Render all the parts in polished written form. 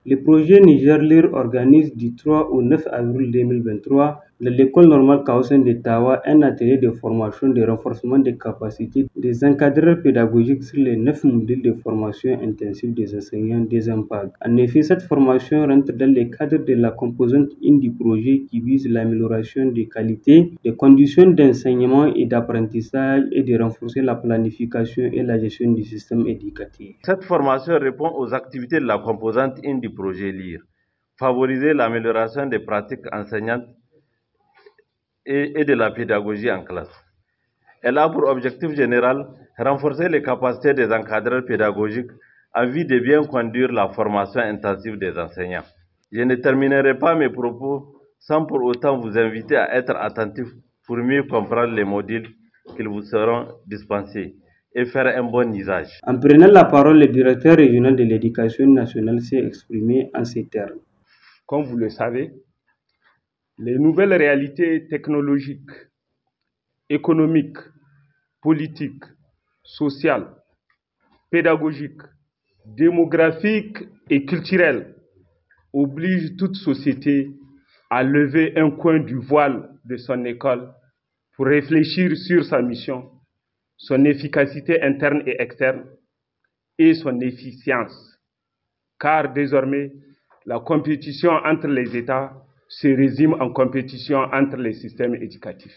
Le projet Niger-Lire organise du 3 au 9 avril 2023 dans l'école normale Kaoussen de Tawa un atelier de formation de renforcement des capacités des encadreurs pédagogiques sur les 9 modules de formation intensive des enseignants des EMPAG. En effet, cette formation rentre dans le cadre de la composante 1 du projet qui vise l'amélioration des qualités, des conditions d'enseignement et d'apprentissage et de renforcer la planification et la gestion du système éducatif. Cette formation répond aux activités de la composante 1 du projet LIRE, favoriser l'amélioration des pratiques enseignantes et de la pédagogie en classe. Elle a pour objectif général renforcer les capacités des encadreurs pédagogiques en vue de bien conduire la formation intensive des enseignants. Je ne terminerai pas mes propos sans pour autant vous inviter à être attentifs pour mieux comprendre les modules qu'ils vous seront dispensés et faire un bon usage. En prenant la parole, le directeur régional de l'éducation nationale s'est exprimé en ces termes. Comme vous le savez, les nouvelles réalités technologiques, économiques, politiques, sociales, pédagogiques, démographiques et culturelles obligent toute société à lever un coin du voile de son école pour réfléchir sur sa mission, son efficacité interne et externe et son efficience. Car désormais, la compétition entre les États se résume en compétition entre les systèmes éducatifs.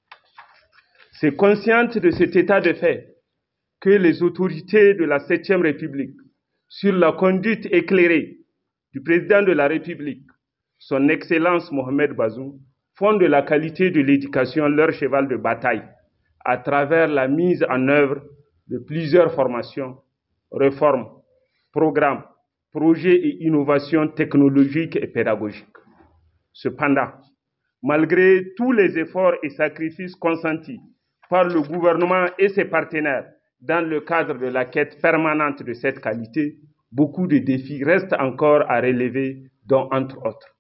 C'est consciente de cet état de fait que les autorités de la 7e République, sur la conduite éclairée du président de la République, son Excellence Mohamed Bazoum, font de la qualité de l'éducation leur cheval de bataille à travers la mise en œuvre de plusieurs formations, réformes, programmes, projets et innovations technologiques et pédagogiques. Cependant, malgré tous les efforts et sacrifices consentis par le gouvernement et ses partenaires dans le cadre de la quête permanente de cette qualité, beaucoup de défis restent encore à relever, dont entre autres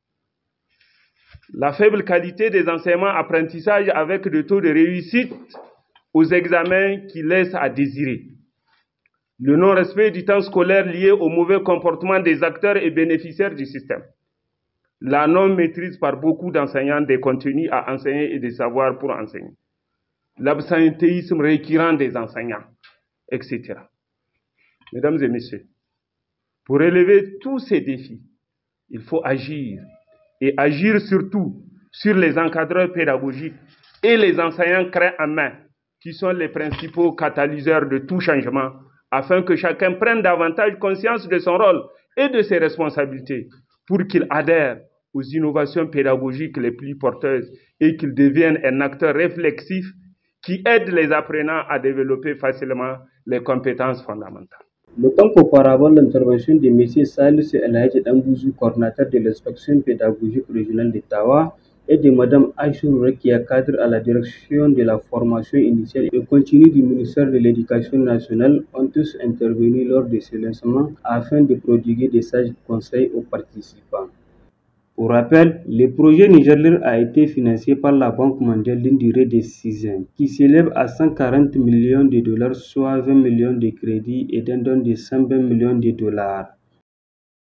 la faible qualité des enseignements-apprentissages avec des taux de réussite aux examens qui laissent à désirer, le non-respect du temps scolaire lié au mauvais comportement des acteurs et bénéficiaires du système, la non-maîtrise par beaucoup d'enseignants des contenus à enseigner et des savoirs pour enseigner, l'absentéisme récurrent des enseignants, etc. Mesdames et messieurs, pour relever tous ces défis, il faut agir, et agir surtout sur les encadreurs pédagogiques et les enseignants clés en main, qui sont les principaux catalyseurs de tout changement, afin que chacun prenne davantage conscience de son rôle et de ses responsabilités, pour qu'il adhère aux innovations pédagogiques les plus porteuses et qu'il devienne un acteur réflexif qui aide les apprenants à développer facilement les compétences fondamentales. Notons qu'auparavant, l'intervention de M. Salus El Hadj Dambouzou, coordinateur de l'inspection pédagogique régionale de Tawa, et de Mme Aïchou Rekia, cadre à la direction de la formation initiale et continue du ministère de l'Éducation nationale, ont tous intervenu lors de ce lancement afin de prodiguer des sages conseils aux participants. Pour rappel, le projet Niger-Lire a été financé par la Banque mondiale d'une durée de 6 ans, qui s'élève à 140 millions de dollars, soit 20 millions de crédits et d'un don de 120 millions de dollars.